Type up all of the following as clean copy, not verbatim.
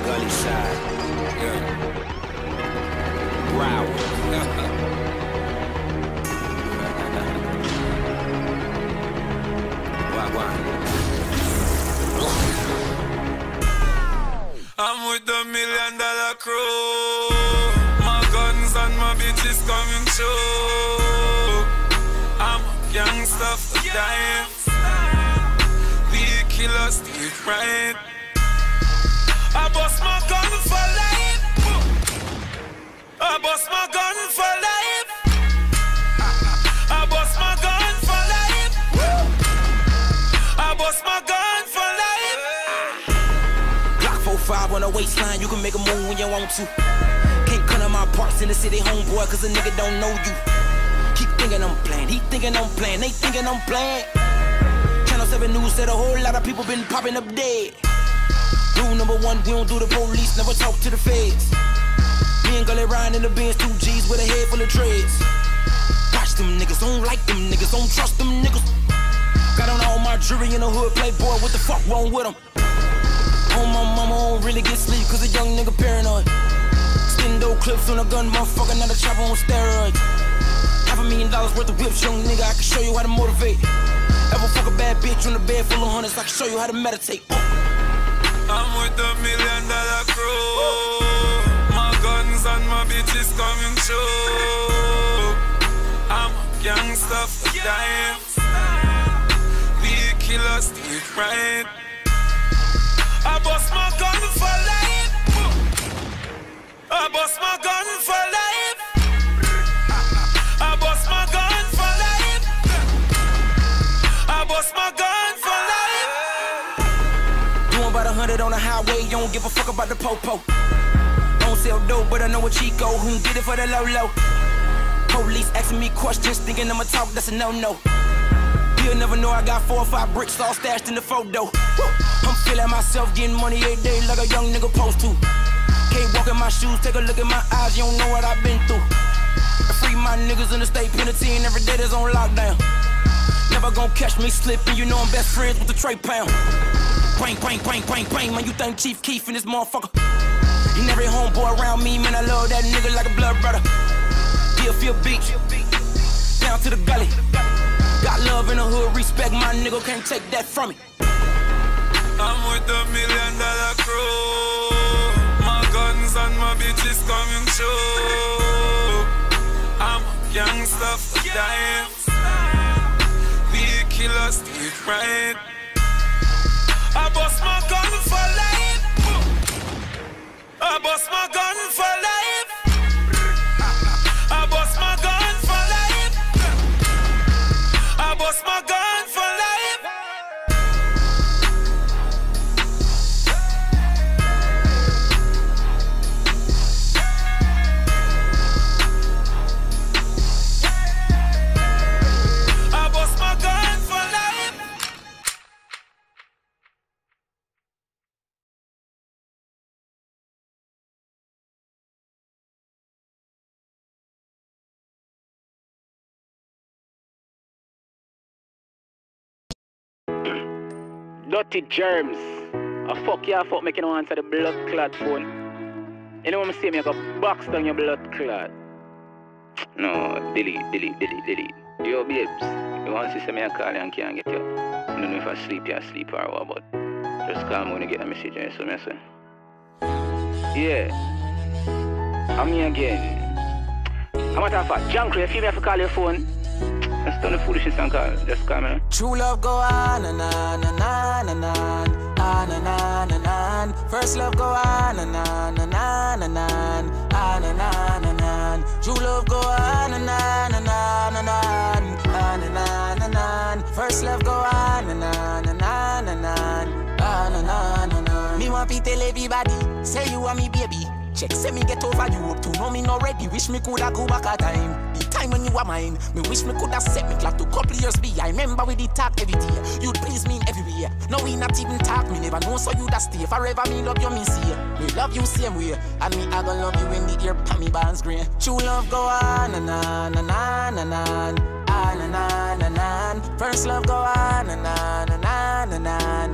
gully side. Yeah. Wow. I'm with the $1 million crew. My guns and my bitches coming true. I'm a gangster for life. We killers still right. I bust my gun for life. I bust my gun for life. I bust my gun for life. I bust my gun for life. Glock 45 on the waistline, you can make a move when you want to. Can't cut on my parts in the city, homeboy, cause a nigga don't know you. Keep thinking I'm playing, he thinking I'm playing, they thinking I'm playing. Channel 7 News said a whole lot of people been popping up dead. Rule number 1, we don't do the police, never talk to the feds. Me and Gully riding in the Benz, 2 G's with a head full of dreads. Watch them niggas, don't like them niggas, don't trust them niggas. Got on all my jewelry in the hood, playboy, what the fuck wrong with them? On my mama, don't really get sleep, cause a young nigga paranoid. Stendo clips on a gun, motherfucker, not a chopper on steroids. $500,000 worth of whips, young nigga, I can show you how to motivate. Ever fuck a bad bitch on a bed full of hundreds, I can show you how to meditate. I'm with the $1 million crew. My guns and my bitches coming true. I'm a gangster for life. We killers still right. I bust my gun for life. I bust my gun for life. I bust my gun for life. I bust my gun for life. Doing about 100 on the highway, you don't give a fuck about the po-po. Don't sell dope, but I know a Chico who did it for the low-low. Police asking me questions, thinking I'ma talk, that's a no-no. You'll never know I got 4 or 5 bricks all stashed in the photo. I'm feeling myself getting money every day like a young nigga supposed to. Can't walk in my shoes, take a look at my eyes, you don't know what I've been through. I free my niggas in the state penitentiary every day that's on lockdown. Never gon' catch me slipping, you know I'm best friends with the Trey Pound. Bang, bang, bang, bang, bang, man, you think Chief Keef in this motherfucker. You never homeboy around me, man, I love that nigga like a blood brother. Deerfield Beach, down to the gully. Got love in the hood, respect my nigga, can't take that from me. I'm with the $1 million crew. My guns and my bitches coming true. I'm a gangster for life. We killers still right. I bust my gun for life. I bust my gun for life. I bust my gun for life. I bust my gun for life. I bust my gun for life. Dirty germs. I fuck you, I fuck making you answer the blood clot phone. You know what I'm saying? I got box down your blood clot. No, delete. Yo, babes, you want to see me a call and can't get you. I don't know if I sleep or what, but just call me when you get a message and so I say. Yeah. I'm here again. I'm a matter of fact, Junker, if you have to call your phone, just turn the foolishness and call. Just call me. True love go on and on and on and on, on and on and on. First love go on and on and on and on, on and on and on. True love go on and on and on and on, on and on and on. First love go on and on and on and on, on and on and on. Me want to tell everybody, say you are me baby. Check, say me get over you up to know me not ready. Wish me coulda go back a time. The time when you were mine. Me wish me coulda set me clock to couple years be. I remember we did talk every day. You'd please me everywhere. Now we not even talk. Me never know so you'd stay forever. Me love you, me see. Me love you same way. And me I gonna love you when the ear pan me bands green. True love go on and on and on and on, on and on and on. First love go on and on and on and on.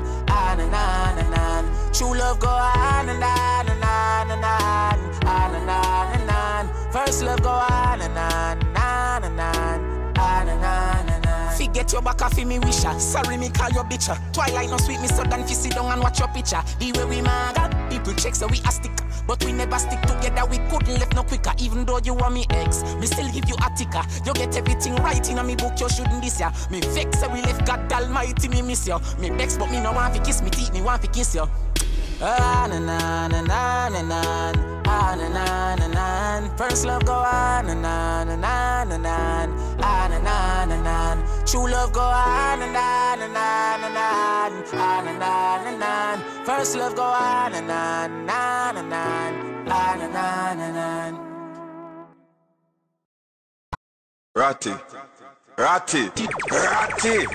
on and on and on. True love go on and on and on and on, on and on and on. First love go on and on and on and on, on and on and on. Forget your back off me wisher. Sorry me call your bitcher. Twilight no sweet me so than fi sit down and watch your picture. The way we mad, people check so we a stick. But we never stick together, we couldn't left no quicker. Even though you are me ex, me still give you a ticker. You get everything right in a me book, you shouldn't this ya. Me vex so we left God Almighty, me miss you. Me vex but me no want fi kiss me teeth, me want fi kiss you. On and on and on and on, on and on and on. First love go on and on and on and on, on and on and on. True love go on and on and on and on and on and on. First love go on and on and on and on and on and on. Ratty, Ratty, Ratty.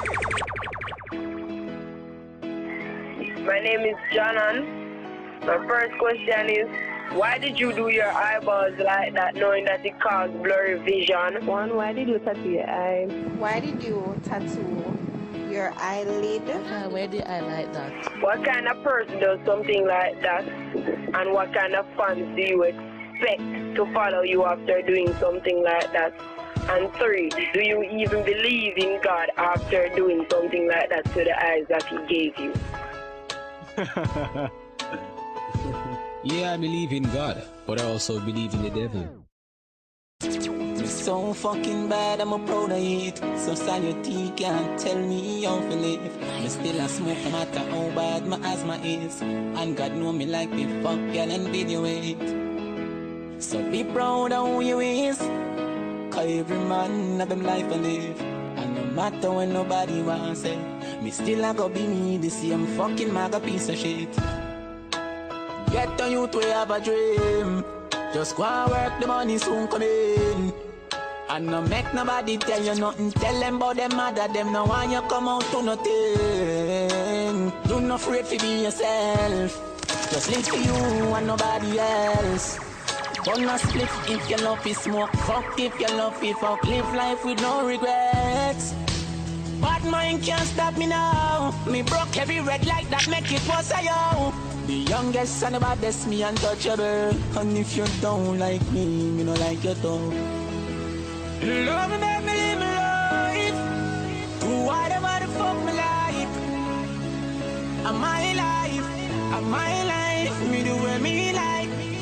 My name is Janan. My first question is, why did you do your eyeballs like that, knowing that it caused blurry vision? One, why did you tattoo your eye? Why did you tattoo your eyelid? Why did I like that? What kind of person does something like that? And what kind of fans do you expect to follow you after doing something like that? And 3, do you even believe in God after doing something like that to the eyes that He gave you? Yeah, I believe in God, but I also believe in the devil. Me so fucking bad, I'm a proud of it. So sanity can't tell me how to live. Me still a smoke no matter how bad my asthma is. And God know me like me fuck girl and video it. So be proud of who you is. Cause every man have them life to live. And no matter when nobody wants it, me still a go be me, the same fucking maga piece of shit. Get on you to have a dream. Just go and work, the money soon come in. And no make nobody tell you nothing. Tell them about them mother, them no want you come out to nothing. Do not afraid to be yourself. Just live for you and nobody else. Don't not split if you love it smoke. Fuck if you love it fuck. Live life with no regrets. Bad mind can't stop me now. Me broke every red light that make it was a yo. The youngest and the baddest, me untouchable. And if you don't like me, me no like you too. Love me, make me live my life. Do whatever the fuck me like. And my life, and my life, me do what me like.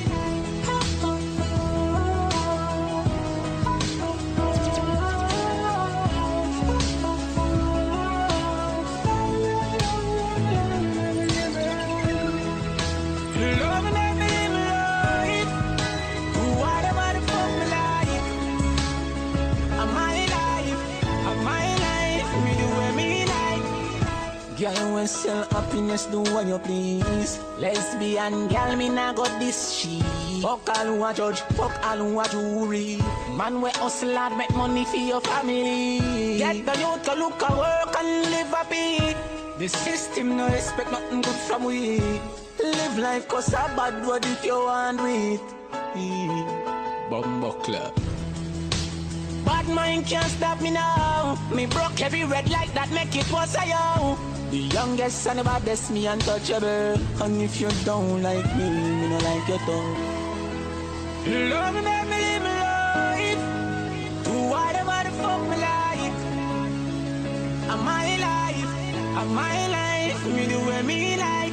Girl, when sell happiness, do what you please. Lesbian girl, me nah got this shit. Fuck all who a judge, fuck all who a jury. Man, we hustle hard, make money for your family. Get the youth to look a work and live happy. The system no expect nothing good from we. Live life cause a bad word if you want with. Bumbo Club. Bad mind can't stop me now. Me broke every red light that make it was a yo. The youngest and the baddest, me untouchable. And if you don't like me, me no like you too. Love me, make me live my life. Do whatever the fuck me like. And my life, and my life, me do what me like.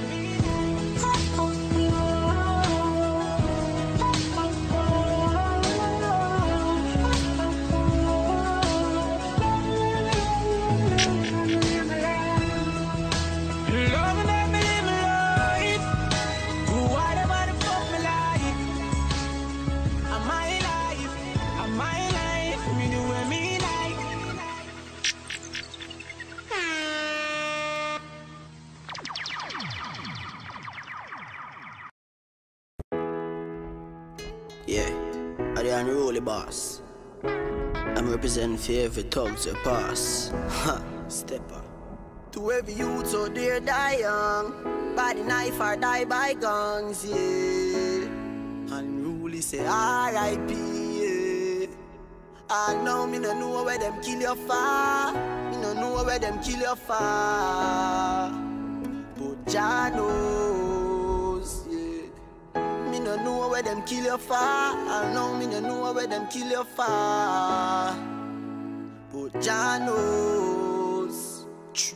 Yeah, I the unruly boss. I'm representing for every thugs you pass. Ha, stepper. To every youth so dear die young, by the knife or die by guns, yeah. Unruly say R.I.P. Yeah. I know me no know where them kill you far. Me no know where them kill you far. But Jah knows, yeah. Me no know where them kill you for. I know me no know where them kill you for. But Jah knows.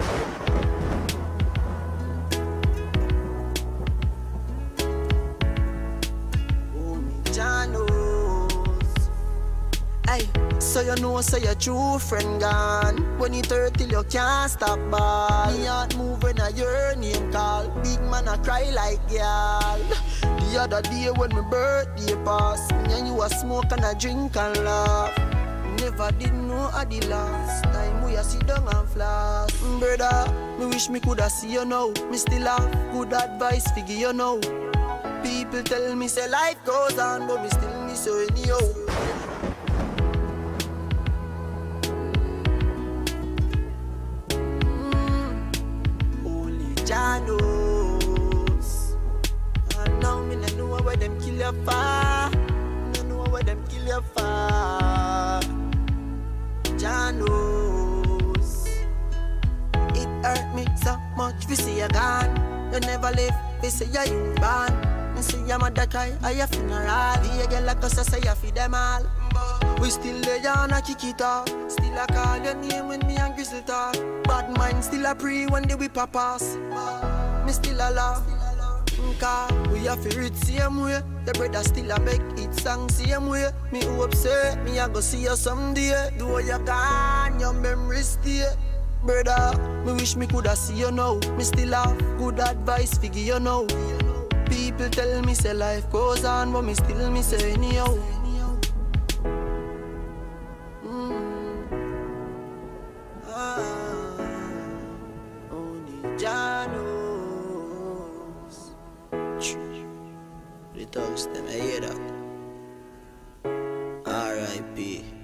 Jah knows. Hey, so you know, so your true friend gone. When you 30 you can't stop ball. Me heart move when I hear name call. Big man I cry like girl. The other day when my birthday pass, me and you a smoke and a drink and laugh. Never did know at the last time we a sit down and flash. Brother, me wish me coulda see you now. Me still have good advice figure you know. People tell me say life goes on, but me still miss you anyhow. Only Jah knows. And now me no know where them kill you for. No know where them kill you for. Jah knows. It hurt me so much we see you gone. You never live, we say you born. Me see your mother cry at your funeral. The girl like us say you feed them all. We still lay on a kick it off. Still a call your name when me and Grizzle talk. Bad mind still a pray when the whip a pass. Me still a laugh. Cause we have to read same way. The brother still a make it song same way. Me hope say me a go see you someday. Though you gone, your memory stay. Brother, me wish me coulda see you now. Me still have good advice figure you know. People tell me say life goes on, but me still me say anyhow. Only Jah knows. The thugs them, I hear that. R.I.P.